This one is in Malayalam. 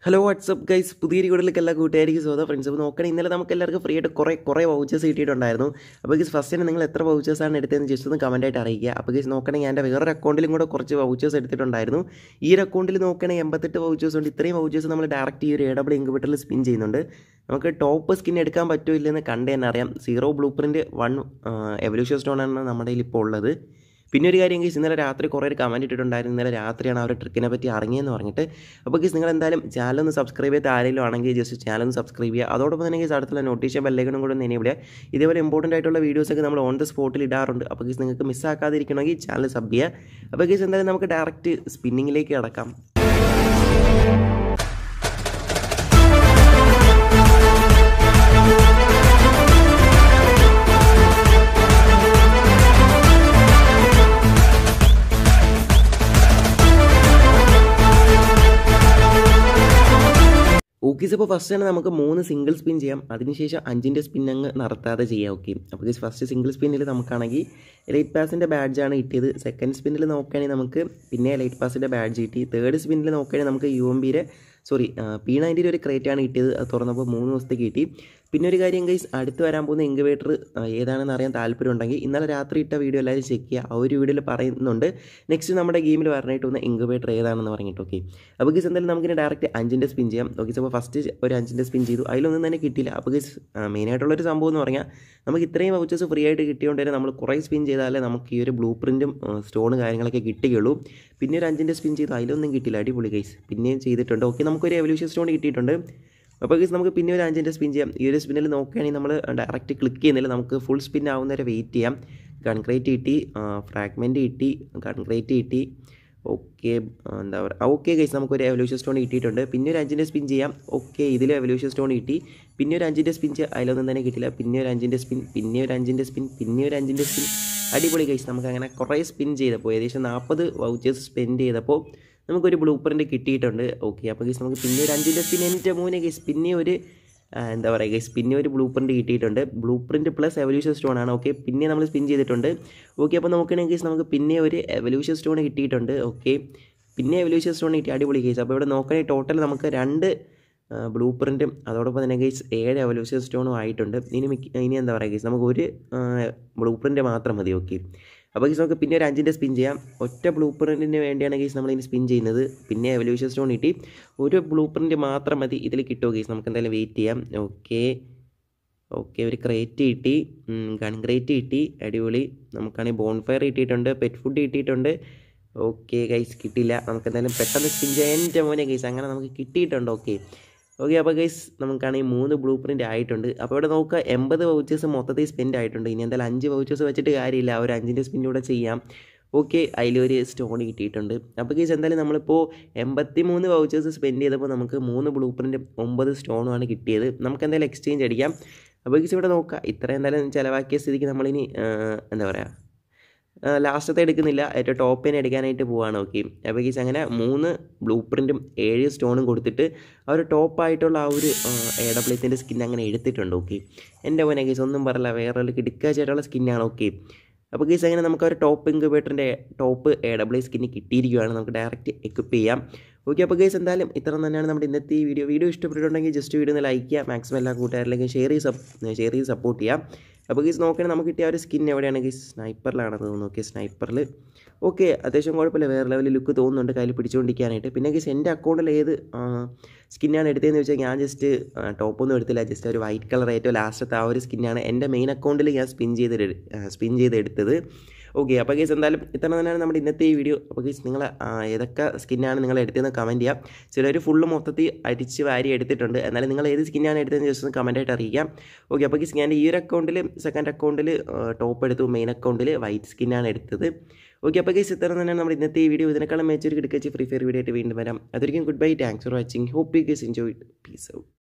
ഹലോ വാട്സപ്പ് ഗൈസ്, പുതിയൊരു വീഡിയോയിലേക്ക് എല്ലാ കൂട്ടുകാർക്ക് സ്വാഗതം ഫ്രണ്ട്സ്. അപ്പോൾ നോക്കണേ, ഇന്നലെ നമുക്ക് എല്ലാവർക്കും ഫ്രീ ആയിട്ട് കുറേ വൗച്ചേഴ്സ് കിട്ടിയിട്ടുണ്ടായിരുന്നു. അപ്പോൾ ഗൈസ് ഫസ്റ്റ് തന്നെ നിങ്ങൾ എത്ര വൗച്ചേഴ്സാണ് എടുത്തതെന്ന് ജസ്റ്റ് ഒന്ന് കമൻറ്റായിട്ട് അറിയിക്കുക. അപ്പോൾ ഗൈസ് നോക്കണേ, ഞാൻ എൻ്റെ വേറൊരു അക്കൗണ്ടിലും കൂടെ കുറച്ച് വൗച്ചേഴ്സ് എടുത്തിട്ടുണ്ടായിരുന്നു. ഈ ഒരു അക്കൗണ്ടിൽ നോക്കണേ 88 വൗച്ചേഴ്സ് ഉണ്ട്. ഇത്രയും വൗച്ചേഴ്സ് നമ്മൾ ഡയറക്റ്റ് ഈ ഒരു AW ഇൻക്യുബേറ്ററിൽ സ്പിൻ ചെയ്യുന്നുണ്ട്. നമുക്ക് ടോപ്പ് സ്കിൻ എടുക്കാൻ പറ്റുമോ ഇല്ലെന്ന് കണ്ടു തന്നെ അറിയാം. 0 ബ്ലൂ പ്രിൻറ്റ് 1 എവല്യൂഷൻ സ്റ്റോണാണ് നമ്മുടെ കയ്യിൽ ഇപ്പോൾ ഉള്ളത്. പിന്നെ ഒരു കാര്യം ഗൈസ്, ഇന്നലെ രാത്രി കുറേ ഒരു കമൻറ്റ് ഇട്ടിട്ടുണ്ടായിരുന്നു. ഇന്നലെ രാത്രിയാണ് ആ ഒരു ട്രിക്കിനെ പറ്റി അറിഞ്ഞതെന്ന് പറഞ്ഞിട്ട്. അപ്പോൾ ഗൈസ് നിങ്ങൾ എന്തായാലും ചാനൽ ഒന്ന് സബ്സ്ക്രൈബ് ചെയ്ത് ആരെങ്കിലും ആണെങ്കിൽ ജസ്റ്റ് ചാനൽ ഒന്ന് സബ്സ്ക്രൈബ് ചെയ്യുക. അതോടൊപ്പം തന്നെ ഗൈസ് അടുത്തുള്ള നോട്ടിഫിക്കേഷൻ ബെല്ലൈക്കണും കൂടെ ഒന്ന് എനേബിൾ ചെയ്യുക. ഇതേപോലെ ഇമ്പോർട്ടൻ്റ് ആയിട്ടുള്ള വീഡിയോസൊക്കെ നമ്മൾ ഓൺ ദ സ്പോട്ടിൽ ഇടാറുണ്ട്. അപ്പോൾ ഗൈസ് നിങ്ങൾക്ക് മിസ്സാക്കാതിരിക്കണമെങ്കിൽ ചാനൽ സബ് ചെയ്യുക. അപ്പോൾ ഗൈസ് എന്തായാലും നമുക്ക് ഡയറക്റ്റ് സ്പിന്നിങ്ങിലേക്ക് കിടക്കാം. ഓക്കെ, അപ്പോൾ ഫസ്റ്റ് തന്നെ നമുക്ക് 3 സിംഗിൾ സ്പിൻ ചെയ്യാം. അതിനുശേഷം 5ൻ്റെ സ്പിൻ അങ്ങ് നടത്താതെ ചെയ്യാം. ഓക്കെ, അപ്പോൾ ഗൈസ് ഫസ്റ്റ് സിംഗിൾ സ്പിന്നിൽ നമുക്കാണെങ്കിൽ എലൈറ്റ് പാസിൻ്റെ ബാഡ്ജാണ് കിട്ടിയത്. സെക്കൻഡ് സ്പിന്നിൽ നോക്കുകയാണെങ്കിൽ നമുക്ക് പിന്നെ എലൈറ്റ് പാസിൻ്റെ ബാഡ്ജ് കിട്ടി. തേർഡ് സ്പിന്നിൽ നോക്കുകയാണെങ്കിൽ നമുക്ക് UMBയുടെ P90 ഒരു ക്രേറ്റാണ് കിട്ടിയത്. അത് തുറന്നപ്പോൾ 3 ദിവസത്തേക്ക് കിട്ടി. പിന്നെ ഒരു കാര്യം ഗൈസ്, അടുത്ത് വരാൻ പോകുന്ന ഇൻക്യുബേറ്റർ ഏതാണെന്ന് അറിയാൻ താല്പര്യം ഉണ്ടെങ്കിൽ ഇന്നലെ രാത്രി ഇട്ട വീഡിയോ എല്ലാവരും ചെക്ക് ചെയ്യുക. ആ ഒരു വീഡിയോയിൽ പറയുന്നുണ്ട് നെക്സ്റ്റ് നമ്മുടെ ഗെയിമിൽ വരാനായിട്ട് വന്ന ഇൻക്യുബേറ്റർ ഏതാണെന്ന് പറഞ്ഞിട്ട്. ഓക്കെ, അപ്പോൾ ഗൈസ് എന്തായാലും നമുക്കിനി ഡയറക്റ്റ് 5ൻ്റെ സ്പിൻ ചെയ്യാം. ഓക്കെ, അപ്പോൾ ഫസ്റ്റ് ഒരു 5ൻ്റെ സ്പിൻ ചെയ്തു, അതിലൊന്നും തന്നെ കിട്ടിയില്ല. അപ്പോൾ ഗൈസ് മെയിനായിട്ടുള്ളൊരു സംഭവം എന്ന് പറഞ്ഞാൽ നമുക്ക് ഇത്രയും വൗച്ചേഴ്സ് ഫ്രീ ആയിട്ട് കിട്ടിയോണ്ട് തന്നെ നമ്മൾ കുറേ സ്പിൻ ചെയ്താലേ നമുക്ക് ഈ ഒരു ബ്ലൂ പ്രിൻറ്റും സ്റ്റോൺ കാര്യങ്ങളൊക്കെ കിട്ടുകയുള്ളൂ. പിന്നെ ഒരു 5ൻ്റെ സ്പിൻ ചെയ്തു, അതിലൊന്നും കിട്ടിയില്ല. അടിപൊളി ഗൈസ്, പിന്നെയും ചെയ്തിട്ടുണ്ട്. ഓക്കെ, നമുക്കൊരു എവല്യൂഷൻ സ്റ്റോൺ കിട്ടിയിട്ടുണ്ട്. അപ്പോൾ ഗൈസ് നമുക്ക് പിന്നെ ഒരു 5ൻ്റെ സ്പിൻ ചെയ്യാം. ഈ ഒരു സ്പിന്നിൽ നോക്കുകയാണെങ്കിൽ നമ്മൾ ഡയറക്റ്റ് ക്ലിക്ക് ചെയ്യുന്നില്ല, നമുക്ക് ഫുൾ സ്പിൻ ആവുന്നവരെ വെയിറ്റ് ചെയ്യാം. ഗൺക്രേറ്റ് കിട്ടി, ഫ്രാഗ്മെൻറ്റ് കിട്ടി, ഗൺക്രേറ്റ് കിട്ടി. ഓക്കെ, എന്താ പറയുക, ഓക്കെ ഗൈസ് നമുക്കൊരു എവല്യൂഷൻ സ്റ്റോൺ കിട്ടിയിട്ടുണ്ട്. പിന്നെ ഒരു 5ൻ്റെ സ്പിൻ ചെയ്യാം. ഓക്കെ, ഇതിൽ എവല്യൂഷൻ സ്റ്റോൺ കിട്ടി. പിന്നെ ഒരു 5ൻ്റെ സ്പിൻ ചെയ്യാം, അതിലൊന്നും തന്നെ കിട്ടില്ല. പിന്നെ ഒരു 5ൻ്റെ സ്പിൻ, പിന്നെ ഒരു 5ൻ്റെ സ്പിൻ, പിന്നെ ഒരു 5ൻ്റെ സ്പിൻ. അടിപൊളി ഗൈസ്, നമുക്ക് അങ്ങനെ കുറേ സ്പിൻ ചെയ്തപ്പോൾ ഏകദേശം 40 വൗച്ചേഴ്സ് സ്പെൻഡ് ചെയ്തപ്പോൾ നമുക്കൊരു ബ്ലൂ പ്രിൻറ്റ് കിട്ടിയിട്ടുണ്ട്. ഓക്കെ, അപ്പോൾ ഗൈസ് നമുക്ക് പിന്നെ ഒരു 5ൻ്റെ സ്പിൻ, എൻ്റെ മോനെ ഗൈസ് പിന്നെ ഒരു എന്താ പറയുക ഗൈസ്, പിന്നെ ഒരു ബ്ലൂ പ്രിൻറ്റ് കിട്ടിയിട്ടുണ്ട്. Blueprint plus evolution stone ആണ്. ഓക്കെ, പിന്നെ നമ്മൾ സ്പിൻ ചെയ്തിട്ടുണ്ട്. ഓക്കെ, അപ്പോൾ നോക്കുകയാണെങ്കിൽ ഗൈസ് നമുക്ക് പിന്നെ ഒരു എവല്യൂഷൻ സ്റ്റോൺ കിട്ടിയിട്ടുണ്ട്. ഓക്കെ, പിന്നെ എവല്യൂഷൻ സ്റ്റോൺ കിട്ടി. അടിപൊളി ഗൈസ്. അപ്പോൾ ഇവിടെ നോക്കുകയാണെങ്കിൽ ടോട്ടൽ നമുക്ക് 2 ബ്ലൂ പ്രിൻറ്റും അതോടൊപ്പം തന്നെ ഗൈസ് 7 എവല്യൂഷൻ സ്റ്റോണും ആയിട്ടുണ്ട്. ഇനി എന്താ പറയുക ഗൈസ്, നമുക്ക് ഒരു ബ്ലൂ പ്രിൻറ്റ് മാത്രം മതി. ഓക്കെ, അപ്പോൾ ഗൈസ് നമുക്ക് പിന്നെ ഒരു 5ൻ്റെ സ്പിൻ ചെയ്യാം. ഒറ്റ ബ്ലൂ പ്രിൻറ്റിന് വേണ്ടിയാണ് ഗൈസ് നമ്മളിനി സ്പിൻ ചെയ്യുന്നത്. പിന്നെ എവല്യൂഷൻ സ്റ്റോൺ കിട്ടി, ഒരു ബ്ലൂ പ്രിൻറ്റ് മാത്രം മതി. ഇതിൽ കിട്ടുമോ ഗൈസ്, നമുക്ക് എന്തായാലും വെയിറ്റ് ചെയ്യാം. ഓക്കെ, ഒരു ക്രേറ്റ് കിട്ടി, ഗൺ ക്രേറ്റ് കിട്ടി. അടിപൊളി, നമുക്കാണെങ്കിൽ ബോൺഫയർ കിട്ടിയിട്ടുണ്ട്, പെറ്റ് ഫുഡ് കിട്ടിയിട്ടുണ്ട്. ഓക്കെ ഗൈസ്, കിട്ടിയില്ല. നമുക്ക് എന്തായാലും പെട്ടെന്ന് സ്പിൻ ചെയ്യാം. എൻ്റെ മോനെ ഗൈസ്, അങ്ങനെ നമുക്ക് കിട്ടിയിട്ടുണ്ട്. ഓക്കെ, അപ്പോൾ ഗൈസ് നമുക്കാണെങ്കിൽ 3 ബ്ലൂ പ്രിൻറ്റ് ആയിട്ടുണ്ട്. അപ്പോൾ ഇവിടെ നോക്കുക 80 വൗച്ചേഴ്സ് മൊത്തത്തിൽ സ്പെൻഡ് ആയിട്ടുണ്ട്. ഇനി എന്തായാലും 5 വൗച്ചേഴ്സ് വെച്ചിട്ട് കാര്യമില്ല, ഒരു 5ൻ്റെ സ്പിന്നൂടെ ചെയ്യാം. ഓക്കെ, അതിലൊരു സ്റ്റോൺ കിട്ടിയിട്ടുണ്ട്. അപ്പോൾ ഗൈസ് എന്തായാലും നമ്മളിപ്പോൾ 83 വൗച്ചേഴ്സ് സ്പെൻഡ് ചെയ്തപ്പോൾ നമുക്ക് 3 ബ്ലൂ പ്രിൻറ്റും 9 സ്റ്റോണുമാണ് കിട്ടിയത്. നമുക്ക് എന്തായാലും എക്സ്ചേഞ്ച് അടിക്കാം. അപ്പോൾ ഗൈസ് ഇവിടെ നോക്കുക, ഇത്ര എന്തായാലും ചിലവാക്കിയ സ്ഥിതിക്ക് നമ്മളിനി എന്താ പറയുക ലാസ്റ്റത്തെ എടുക്കുന്നില്ല, ഏറ്റവും ടോപ്പ് തന്നെ എടുക്കാനായിട്ട് പോവുകയാണ്. ഓക്കെ, അപ്പോൾ ഗൈസ് അങ്ങനെ 3 ബ്ലൂ പ്രിൻറ്റും 7 സ്റ്റോണും കൊടുത്തിട്ട് ആ ഒരു ടോപ്പായിട്ടുള്ള ആ ഒരു AWത്തിൻ്റെ സ്കിൻ അങ്ങനെ എടുത്തിട്ടുണ്ട്. ഓക്കെ, എൻ്റെ മോനെ ഗൈസ് ഒന്നും പറയില്ല, വേറെ ഒരു കിടക്കാച്ചായിട്ടുള്ള സ്കിന്നാണ്. ഓക്കെ, അപ്പോൾ ഗൈസ് അങ്ങനെ നമുക്ക് ആ ഒരു ടോപ്പ് ഇൻക്യുബേറ്ററിൻ്റെ ടോപ്പ് AW സ്കിന്ന് കിട്ടിയിരിക്കുകയാണ്. നമുക്ക് ഡയറക്റ്റ് എക്വിപ്പ് ചെയ്യാം. ഓക്കെ, അപ്പോൾ ഗൈസ് എന്തായാലും ഇത്ര തന്നെയാണ് നമ്മുടെ ഇന്നത്തെ ഈ വീഡിയോ ഇഷ്ടപ്പെട്ടിട്ടുണ്ടെങ്കിൽ ജസ്റ്റ് വീഡിയോ ഒന്ന് ലൈക്ക് ചെയ്യുക, മാക്സിമം എല്ലാ കൂട്ടുകാരിലേക്കും ഷെയർ ചെയ്ത് സപ്പോർട്ട് ചെയ്യാം. അപ്പോൾ ഗൈസ് നോക്കുകയാണെങ്കിൽ നമുക്ക് കിട്ടിയ ഒരു സ്കിൻ എവിടെയാണ് ഗൈസ്, സ്നൈപ്പറിലാണെന്ന് തോന്നുന്നു. ഓക്കെ, സ്നൈപ്പറിൽ ഓക്കെ അത്യാവശ്യം കുഴപ്പമില്ല, വേറെ ലെവലിൽ ലുക്ക് തോന്നുന്നുണ്ട് കയ്യിൽ പിടിച്ചുകൊണ്ടിരിക്കാനായിട്ട്. പിന്നെ ഗൈസ് എൻ്റെ അക്കൗണ്ടിൽ ഏത് സ്കിന്നാണ് എടുത്തതെന്ന് വെച്ചാൽ ഞാൻ ജസ്റ്റ് ടോപ്പൊന്നും എടുത്തില്ല, ജസ്റ്റ് ഒരു വൈറ്റ് കളർ ഏറ്റവും ലാസ്റ്റത്തെ ആ ഒരു സ്കിന്നാണ് എൻ്റെ മെയിൻ അക്കൗണ്ടിൽ ഞാൻ സ്പിൻ ചെയ്ത് എടുത്തത്. ഓക്കെ, അപ്പോൾ ഗൈസ് എന്തായാലും ഇത്ര തന്നെയാണ് നമ്മുടെ ഇന്നത്തെ ഈ വീഡിയോ. അപ്പോൾ ഗൈസ് നിങ്ങൾ ഏതൊക്കെ സ്കിന്നാണ് നിങ്ങൾ എടുത്തതെന്ന് കമൻറ്റ് ചെയ്യാം. ചിലർ ഫുള്ള് മൊത്തത്തിൽ അരിച്ച് വാരി എടുത്തിട്ടുണ്ട്. എന്നാലും നിങ്ങൾ ഏത് സ്കിന്നാണ് എടുത്തതെന്ന് ജസ്റ്റ് ഒന്ന് കമൻറ്റായിട്ട് അറിയിക്കാം. ഓക്കെ, അപ്പോൾ ഗൈസ് ഞാൻ ഈ ഒരു അക്കൗണ്ടിൽ സെക്കൻഡ് അക്കൗണ്ടിൽ ടോപ്പ് എടുത്തു, മെയിൻ അക്കൗണ്ടിൽ വൈറ്റ് സ്കിന്നാണ് എടുത്തത്. ഓക്കെ, അപ്പോൾ ഗൈസ് ഇത്ര തന്നെയാണ് നമ്മുടെ ഇന്നത്തെ ഈ വീഡിയോ. ഇതിനേക്കാളും മേച്ചൊരു കിടക്കച്ച് ഫ്രീ ഫയർ വീഡിയോ ആയിട്ട് വീണ്ടും വരാം. അതൊരിക്കും goodbye, thanks for watching, hope you guys enjoy, peace out.